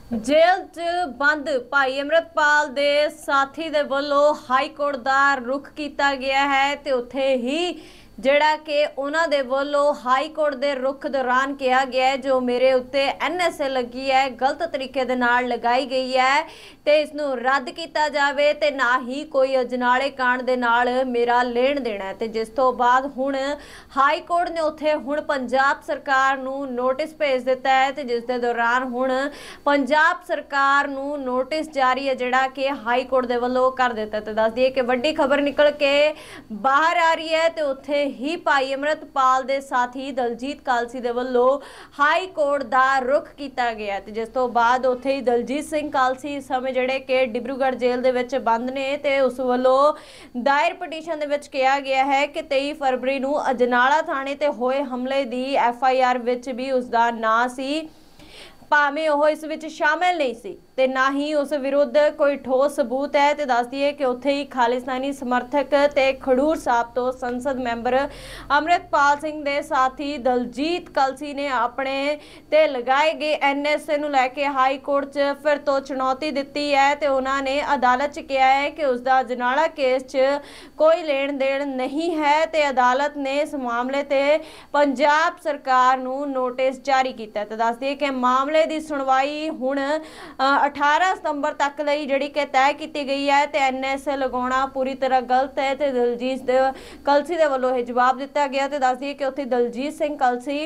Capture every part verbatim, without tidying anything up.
Jail च बंद भाई अमृतपाल दे साथी दे वल्लों हाई कोर्ट दा रुख किया गया है ते उत्थे ही ਜਿਹੜਾ कि उन्होंने वालों हाई कोर्ट के रुख दौरान कहा गया है जो मेरे उत्ते एन एस ए लगी है गलत तरीके दे नाल लगाई गई है तो इसनूं रद्द किया जाए तो ना ही कोई अजनाले कांड दे नाल मेरा लेन देना है। तो जिस तो बाद हुण हाई कोर्ट ने उत्थे हुण पंजाब सरकार नूं नोटिस भेज दिता है तो जिस दे दौरान हुण पंजाब सरकार नूं नोटिस जारी है जिहड़ा कि हाई कोर्ट दे वल्लों कर दिता। तो दस दिए कि वड्डी खबर निकल के बाहर आ रही है तो उत्थे ही भाई अमृतपाल दे साथी दलजीत कालसी दे वल्लों हाई कोर्ट दा रुख किया गया ते जिस तो बाद उत्थे ही दलजीत सिंह कालसी इस समय जिहड़े कि डिब्रूगढ़ जेल दे विच बंद ने ते उस वल्लों दायर पटीशन दे विच कहा गया है कि तेईस फरवरी नूं अजनाला थाणे ते होए हमले दी एफ आई आर विच भी उसका नाम सी भावें वह इस विच शामिल नहीं सी ते ना ही उस विरुद्ध कोई ठोस सबूत है। तो दस दिए कि उत्थे ही खालिस्तानी समर्थक ते खडूर साहब तो संसद मैंबर अमृतपाल सिंह दे साथी दलजीत कलसी ने अपने ते लगाए गए एन एस ए नूं लैके हाई कोर्ट च फिर तो चुनौती दी है तो उन्होंने अदालत च कहा है कि उसका अजनाला केस च कोई लेन देन नहीं है तो अदालत ने इस मामले ते पंजाब सरकार नूं नोटिस जारी किया। तो दस दिए कि मामले की सुनवाई हुण अठारह सितंबर तक लई जिहड़ी कि तय की गई है तो एन एस ए लगाना पूरी तरह गलत है तो दलजीत कलसी दे वल्लों जवाब दिता गया। तो दस दिए कि उत्थे दलजीत सिंह कलसी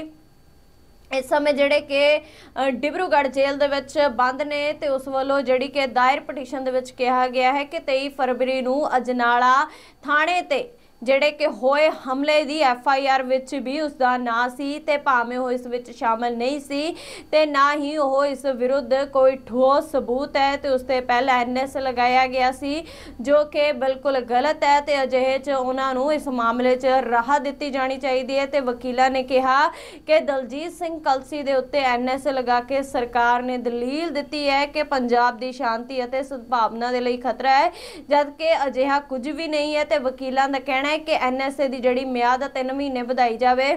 इस समय जिहड़े कि डिब्रूगढ़ जेल दे विच बंद ने तो उस वल्लों जिहड़ी कि दायर पटीशन दे विच कहा गया है कि तेईस फरवरी नूं अजनाला थाणे ते जिहड़े कि होए हमले दी एफ आई आर विच भी उसका ना सी ते भावें वो इस विच शामिल नहीं सी ते ना ही वो इस विरुद्ध कोई ठोस सबूत है तो उससे पहले एन एस लगाया गया सी जो कि बिल्कुल गलत है तो अजिहे च उन्होंने इस मामले च राहत दी जानी चाहिए। तो वकीलों ने कहा कि दलजीत सिंह कलसी के उत्ते एन एस लगा के सरकार ने दलील दी है कि पंजाब की शांति और सद्भावना के लिए खतरा है जबकि अजिहा कुछ भी नहीं है। तो वकीलों का कहना है कि एन एस ए की जिहड़ी म्याद तीन महीने वधाई जाए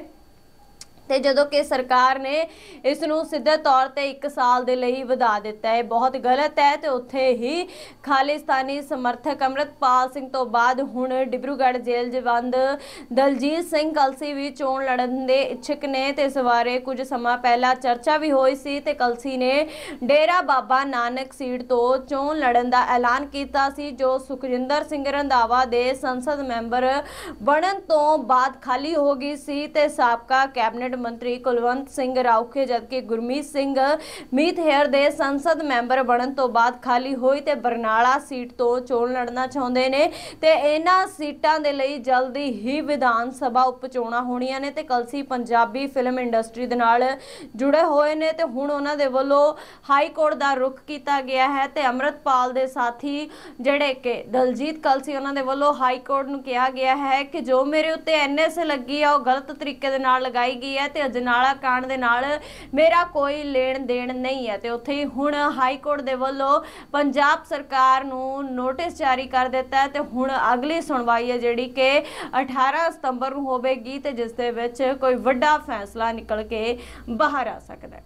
ते जदों कि सरकार ने इसनूं सीधे तौर पर एक साल के लिए वधा दिता है बहुत गलत है। तो उत्थे ही खालिस्तानी समर्थक अमृतपाल सिंह तो बाद हुण डिब्रूगढ़ जेल च बंद दलजीत सिंह कलसी भी चोण लड़न के इच्छुक ने तो इस बारे कुछ समा पहला चर्चा भी हुई सी ते कलसी ने डेरा बाबा नानक सीट तो चोण लड़न का ऐलान किया सी जो सुखजिंदर सिंह रंधावा दे संसद मैंबर बनन तो बाद खाली हो गई सी ते साबका कैबिनेट मंत्री कुलवंत सिंह राउखे जबकि गुरमीत सिंह मीत हेयर दे संसद मैंबर बनन तो बाद खाली हुई ते बरनाला सीट तो चोण लड़ना चाहते ने ते इन्हां सीटां दे लई जल्दी ही विधान सभा उप चोणां होणीआं ने ते कलसी पंजाबी फिल्म इंडस्ट्री दे नाल जुड़े हुए ने ते हुण उन्हां दे वल्लों हाई कोर्ट दा रुख किया गया है। ते अमृतपाल दे साथी जिहड़े कि दलजीत कलसी उन्हां दे वल्लों हाई कोर्ट नूं कहा गया है कि जो मेरे उत्ते एन एस लगी है वो गलत तरीके दे नाल लगाई गई है ते अजनाला कांड दे नाल मेरा कोई लेन देन नहीं है। तो उत्थे ही हुण हाई कोर्ट दे वल्लों पंजाब सरकार नूं नोटिस जारी कर दिता है तो हुण अगली सुनवाई है जिहड़ी कि अठारह सितंबर नूं होवेगी ते जिस दे विच कोई वड्डा फैसला निकल के बाहर आ सकदा है।